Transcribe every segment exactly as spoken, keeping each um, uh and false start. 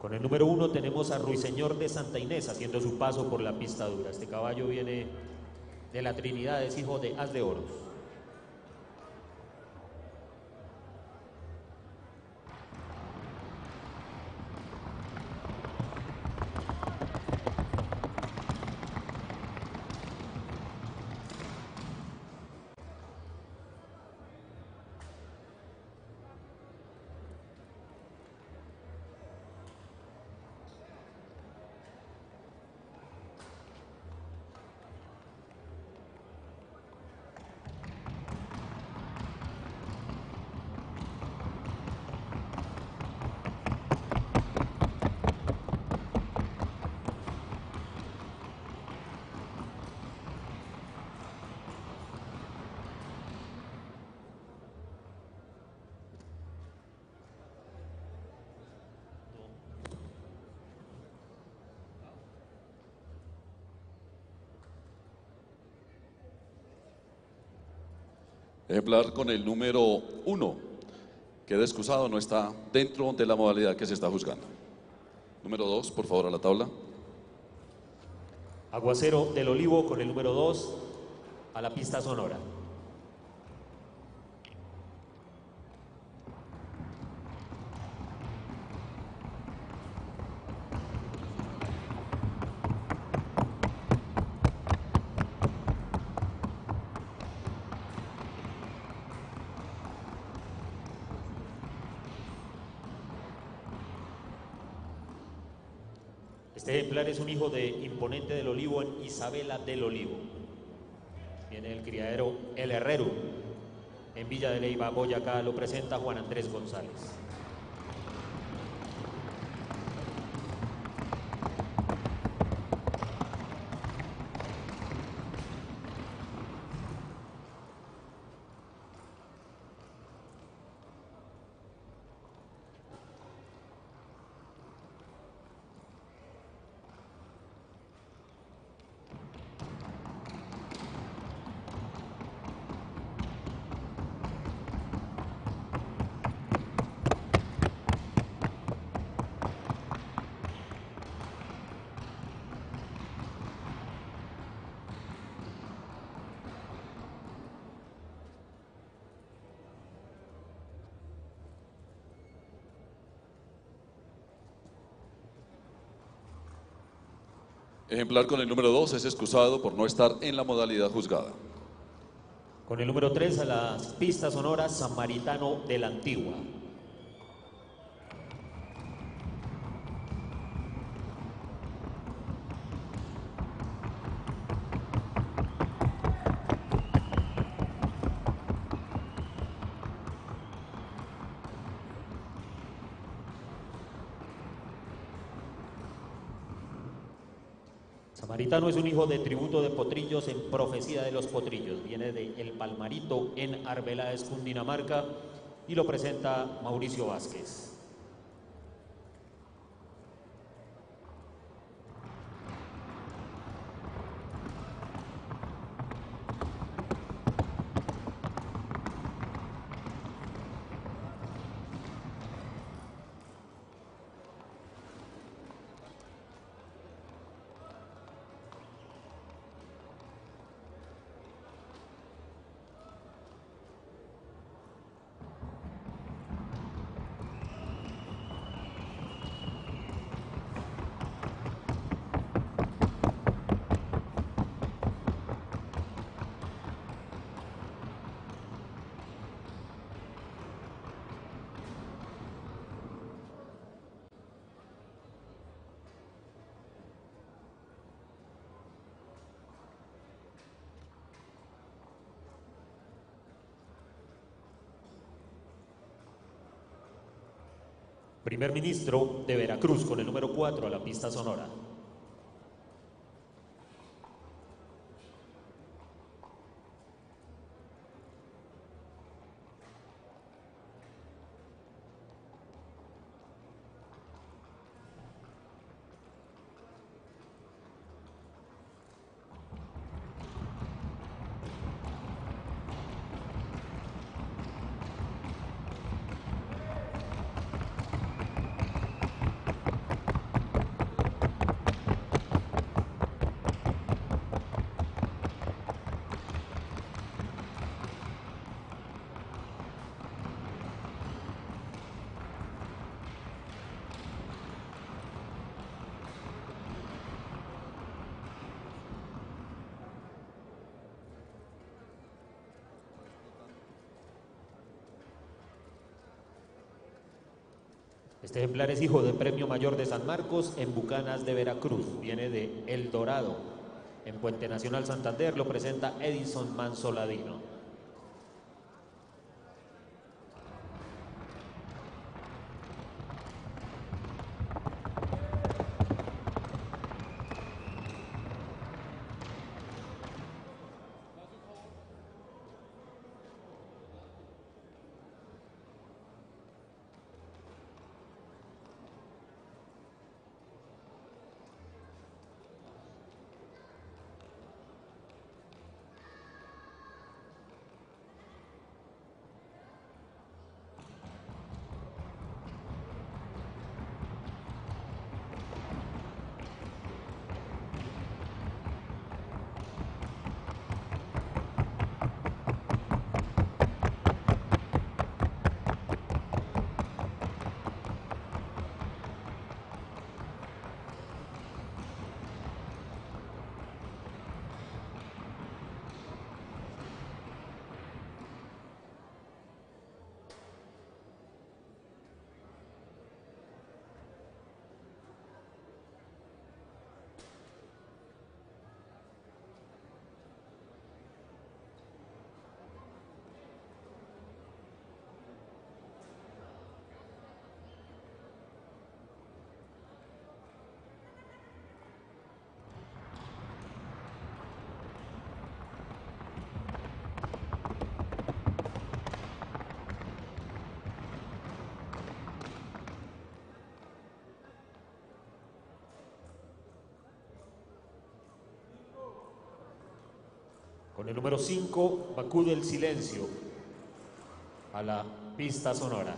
Con el número uno tenemos a Ruiseñor de Santa Inés haciendo su paso por la pista dura. Este caballo viene de la Trinidad, es hijo de As de Oros. Ejemplar con el número uno, queda excusado, no está dentro de la modalidad que se está juzgando. Número dos, por favor, a la tabla. Aguacero del Olivo con el número dos a la pista sonora. Este ejemplar es un hijo de Imponente del Olivo en Isabela del Olivo. Viene el criadero El Herrero en Villa de Leyva, Boyacá. Lo presenta Juan Andrés González. Ejemplar con el número dos es excusado por no estar en la modalidad juzgada. Con el número tres a las pistas sonoras, Samaritano de la Antigua. Samaritano es un hijo de Tributo de Potrillos en Profecía de los Potrillos. Viene de El Palmarito en Arbeláez, Cundinamarca, y lo presenta Mauricio Vázquez. Primer ministro de Veracruz con el número cuatro a la pista sonora. Este ejemplar es hijo de Premio Mayor de San Marcos en Bucanas de Veracruz. Viene de El Dorado. En Puente Nacional Santander lo presenta Edison Manzoladino. Con el número cinco, Bakú del Silencio, a la pista sonora.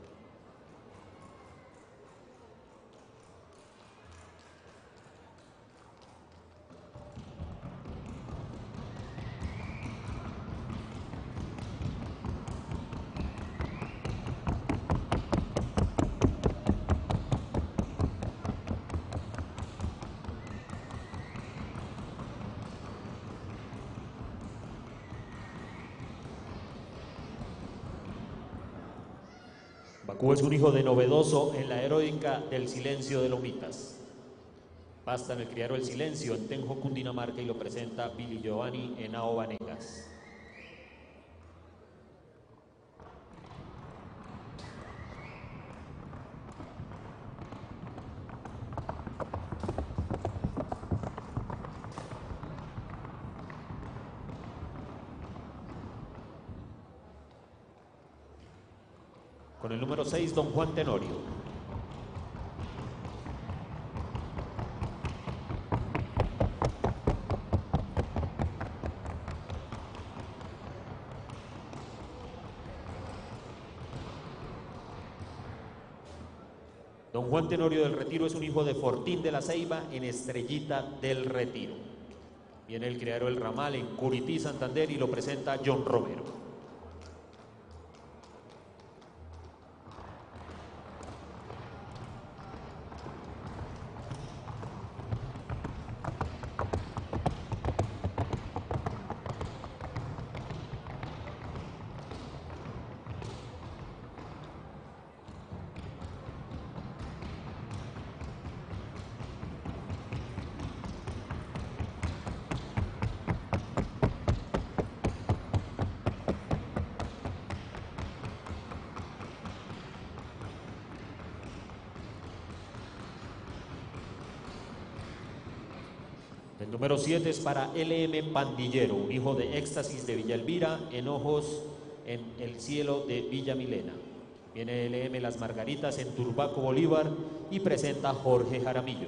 Bakú es un hijo de Novedoso en la heroica del Silencio de Lomitas. Pasta en el criadero El Silencio en Tenjo, Cundinamarca, y lo presenta Billy Giovanni Henao Vanegas. Con el número seis, Don Juan Tenorio. Don Juan Tenorio del Retiro es un hijo de Fortín de la Ceiba en Estrellita del Retiro. Viene el criadero El Ramal en Curití, Santander, y lo presenta John Romero. El número siete es para L M Pandillero, un hijo de Éxtasis de Villa Elvira, en Ojos en el Cielo de Villa Milena. Viene L M Las Margaritas en Turbaco, Bolívar, y presenta Jorge Jaramillo.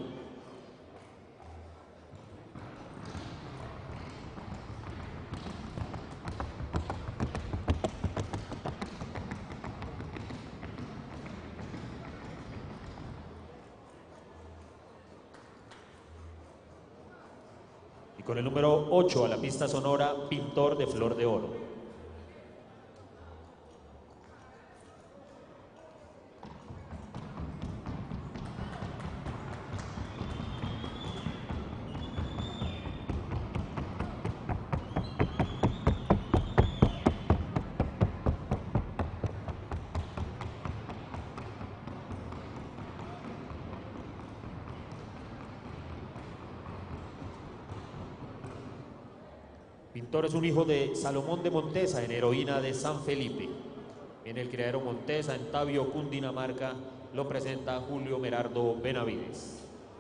Con el número ocho a la pista sonora, Pintor de Flor de Oro. Pintor es un hijo de Salomón de Montesa en Heroína de San Felipe. Viene el criadero Montesa en Tabio, Cundinamarca. Lo presenta Julio Merardo Benavides.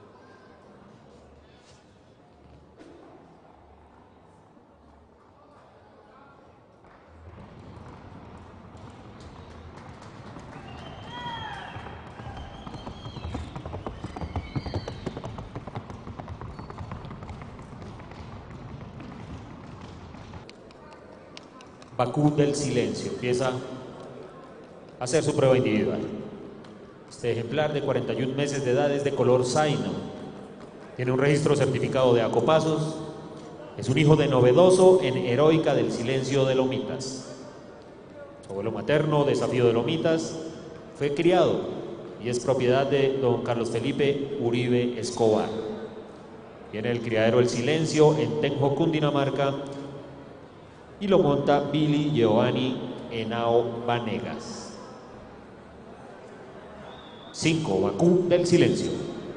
Bakú del Silencio empieza a hacer su prueba individual. Este ejemplar de cuarenta y un meses de edad es de color zaino. Tiene un registro certificado de acopasos. Es un hijo de Novedoso en Heroica del Silencio de Lomitas. Su abuelo materno, Desafío de Lomitas, fue criado y es propiedad de don Carlos Felipe Uribe Escobar. Viene el criadero El Silencio en Tenjo, Cundinamarca, y lo monta Billy Giovanni Henao Vanegas. cinco. Bakú del Silencio.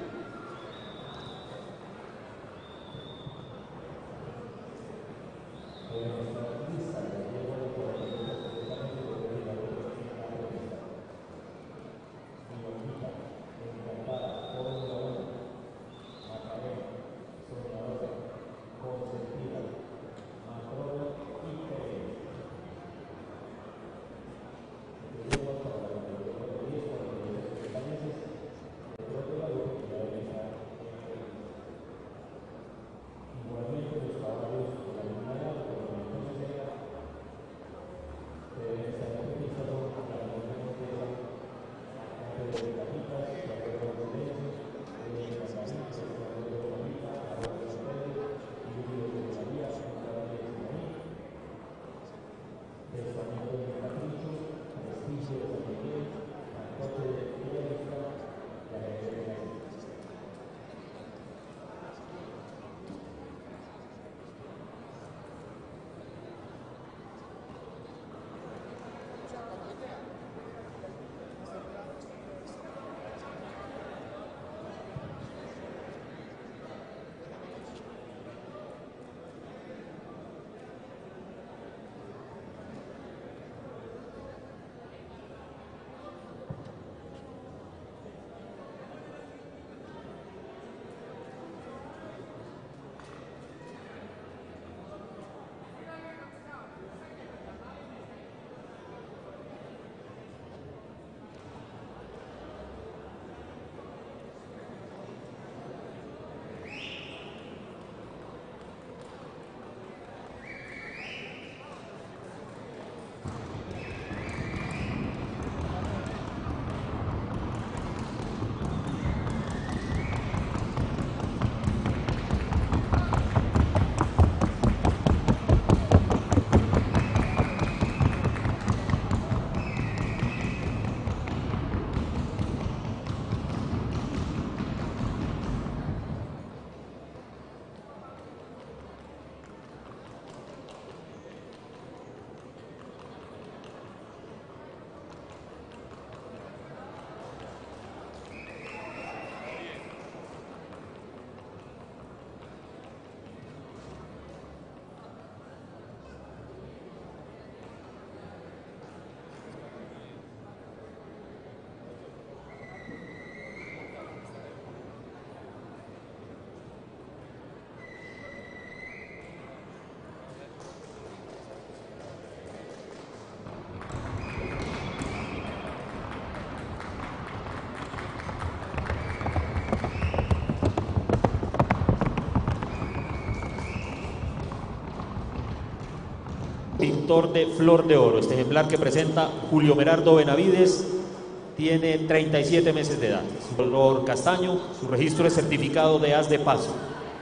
Pintor de Flor de Oro. Este ejemplar que presenta Julio Merardo Benavides tiene treinta y siete meses de edad. Su color castaño, su registro es certificado de As de Paso.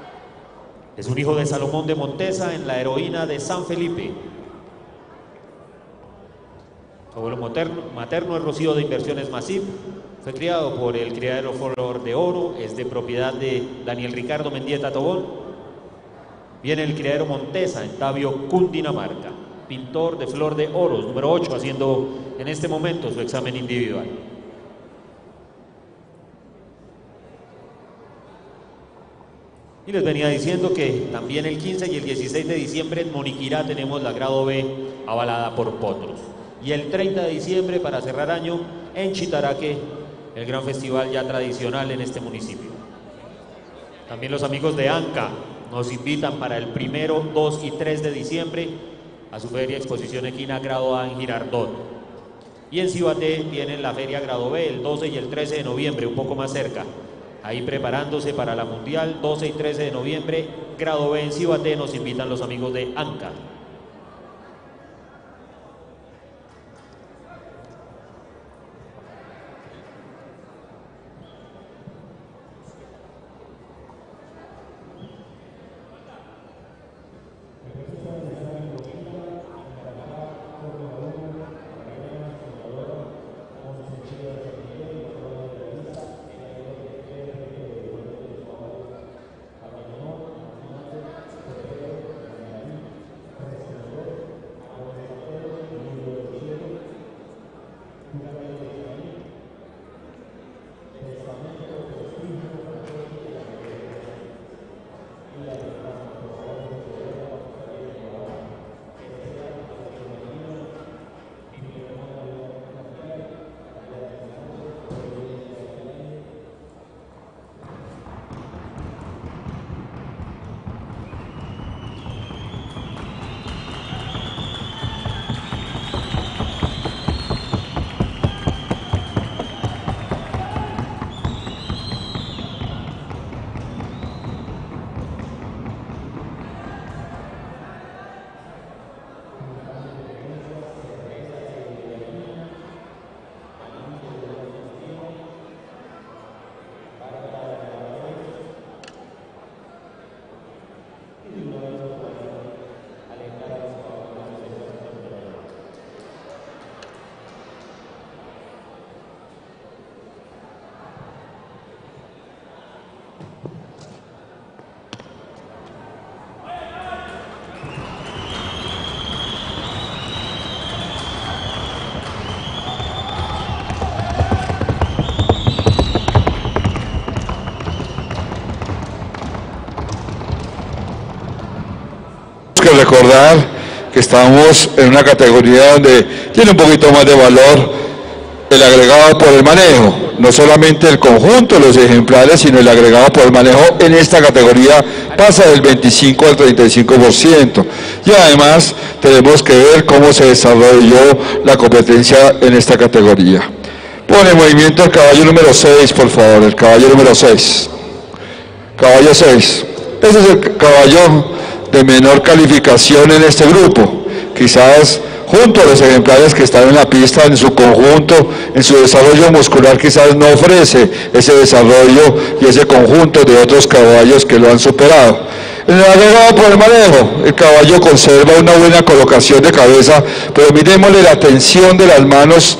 Es un hijo de Salomón de Montesa en la Heroína de San Felipe. Su abuelo materno, materno es Rocío de Inversiones Masip. Fue criado por el criadero Flor de Oro, es de propiedad de Daniel Ricardo Mendieta Tobón. Viene el criadero Montesa en Tabio, Cundinamarca. Pintor de Flor de Oro, número ocho, haciendo en este momento su examen individual. Y les venía diciendo que también el quince y el dieciséis de diciembre en Moniquirá tenemos la grado B avalada por potros. Y el treinta de diciembre, para cerrar año, en Chitaraque, el gran festival ya tradicional en este municipio. También los amigos de ANCA nos invitan para el primero, dos y tres de diciembre a su feria exposición equina grado A en Girardot. Y en Cibaté tienen la feria grado B el doce y el trece de noviembre, un poco más cerca. Ahí preparándose para la Mundial, doce y trece de noviembre, grado B en Cibaté, nos invitan los amigos de ANCA. Recordar que estamos en una categoría donde tiene un poquito más de valor el agregado por el manejo, no solamente el conjunto de los ejemplares, sino el agregado por el manejo en esta categoría pasa del veinticinco al treinta y cinco por ciento. Y además tenemos que ver cómo se desarrolló la competencia en esta categoría. Pone en movimiento el caballo número seis, por favor, el caballo número seis. Caballo seis. Ese es el caballo de menor calificación en este grupo, quizás junto a los ejemplares que están en la pista en su conjunto, en su desarrollo muscular quizás no ofrece ese desarrollo y ese conjunto de otros caballos que lo han superado. En el agregado por el manejo, el caballo conserva una buena colocación de cabeza, pero miremosle la tensión de las manos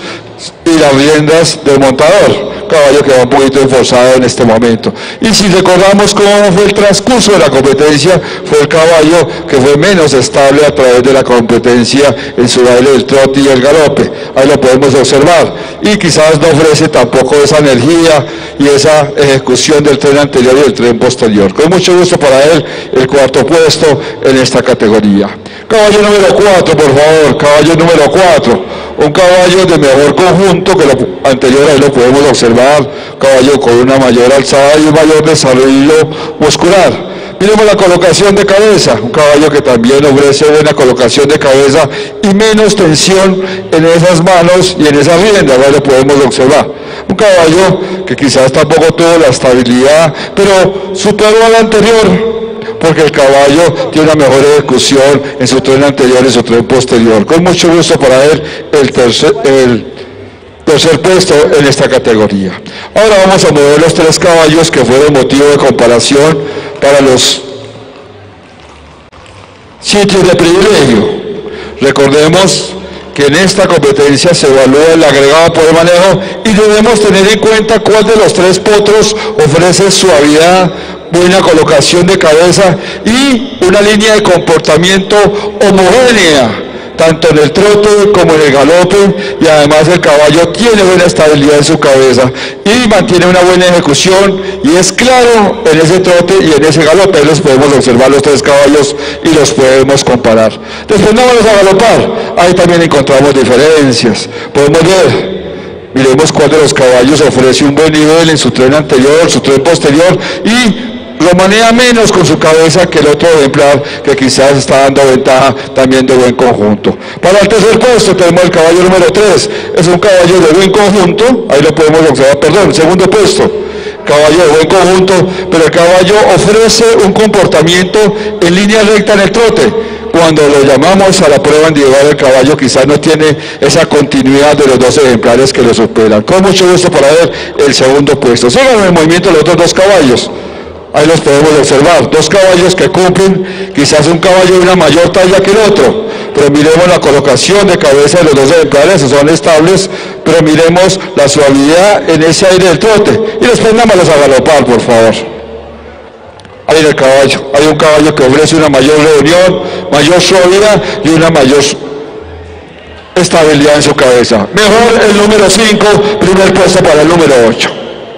y las riendas del montador, caballo que va un poquito esforzado en este momento. Y si recordamos cómo fue el transcurso de la competencia, fue el caballo que fue menos estable a través de la competencia en su baile del trote y el galope. Ahí lo podemos observar. Y quizás no ofrece tampoco esa energía y esa ejecución del tren anterior y del tren posterior. Con mucho gusto para él, el cuarto puesto en esta categoría. Caballo número cuatro, por favor, caballo número cuatro. Un caballo de mejor conjunto que lo anterior, ahí lo podemos observar, caballo con una mayor alzada y un mayor desarrollo muscular. Miremos la colocación de cabeza, un caballo que también ofrece buena colocación de cabeza y menos tensión en esas manos y en esas riendas, ahí lo podemos observar. Un caballo que quizás tampoco tuvo la estabilidad, pero superó al anterior, porque el caballo tiene una mejor ejecución en su tren anterior y en su tren posterior. Con mucho gusto para él, el tercer, el tercer puesto en esta categoría. Ahora vamos a mover los tres caballos que fueron motivo de comparación para los sitios de privilegio. Recordemos que en esta competencia se evalúa el agregado por el manejo y debemos tener en cuenta cuál de los tres potros ofrece suavidad, buena colocación de cabeza y una línea de comportamiento homogénea tanto en el trote como en el galope, y además el caballo tiene buena estabilidad en su cabeza y mantiene una buena ejecución, y es claro en ese trote y en ese galope. Ahí los podemos observar los tres caballos y los podemos comparar. Después no vamos a galopar, ahí también encontramos diferencias. Podemos ver, miremos cuál de los caballos ofrece un buen nivel en su tren anterior, su tren posterior, y lo maneja menos con su cabeza que el otro ejemplar, que quizás está dando ventaja también de buen conjunto. Para el tercer puesto tenemos el caballo número tres, es un caballo de buen conjunto, ahí lo podemos observar, perdón, segundo puesto, caballo de buen conjunto, pero el caballo ofrece un comportamiento en línea recta en el trote. Cuando lo llamamos a la prueba individual, el caballo quizás no tiene esa continuidad de los dos ejemplares que lo superan. Con mucho gusto para ver el segundo puesto. Sigan el movimiento de los otros dos caballos. Ahí los podemos observar, dos caballos que cumplen quizás un caballo de una mayor talla que el otro, pero miremos la colocación de cabeza de los dos ejemplares, son estables, pero miremos la suavidad en ese aire del trote, y después vámonos a galopar, por favor. Ahí el caballo, hay un caballo que ofrece una mayor reunión, mayor suavidad y una mayor estabilidad en su cabeza. Mejor el número cinco, primer puesto para el número ocho.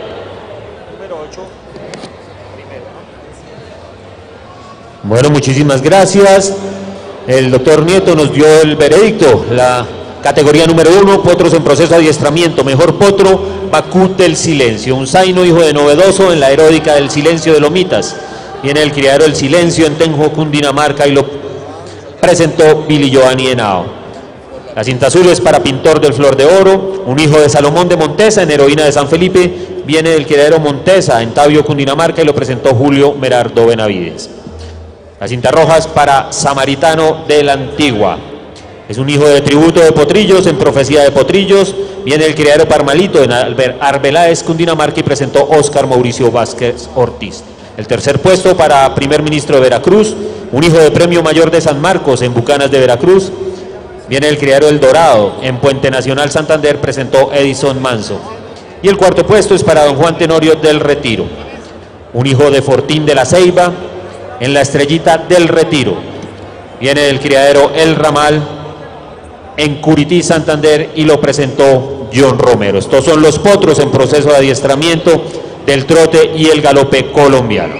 Bueno, muchísimas gracias. El doctor Nieto nos dio el veredicto. La categoría número uno, potros en proceso de adiestramiento. Mejor potro, Bakú del Silencio. Un zaino hijo de Novedoso en la eródica del Silencio de Lomitas. Viene el criadero del Silencio en Tenjo, Cundinamarca, y lo presentó Billy Giovanni Henao. La cinta azul es para Pintor del Flor de Oro. Un hijo de Salomón de Montesa en Heroína de San Felipe. Viene del criadero Montesa en Tabio, Cundinamarca, y lo presentó Julio Merardo Benavides. La cinta roja es para Samaritano de la Antigua. Es un hijo de Tributo de Potrillos en Profecía de Potrillos. Viene el criadero Parmalito en Arbeláez, Cundinamarca, y presentó Óscar Mauricio Vázquez Ortiz. El tercer puesto para Primer Ministro de Veracruz. Un hijo de Premio Mayor de San Marcos en Bucanas de Veracruz. Viene el criadero El Dorado en Puente Nacional Santander, presentó Edison Manso. Y el cuarto puesto es para don Juan Tenorio del Retiro. Un hijo de Fortín de la Ceiba en la Estrellita del Retiro. Viene del criadero El Ramal en Curití, Santander, y lo presentó John Romero. Estos son los potros en proceso de adiestramiento del trote y el galope colombiano.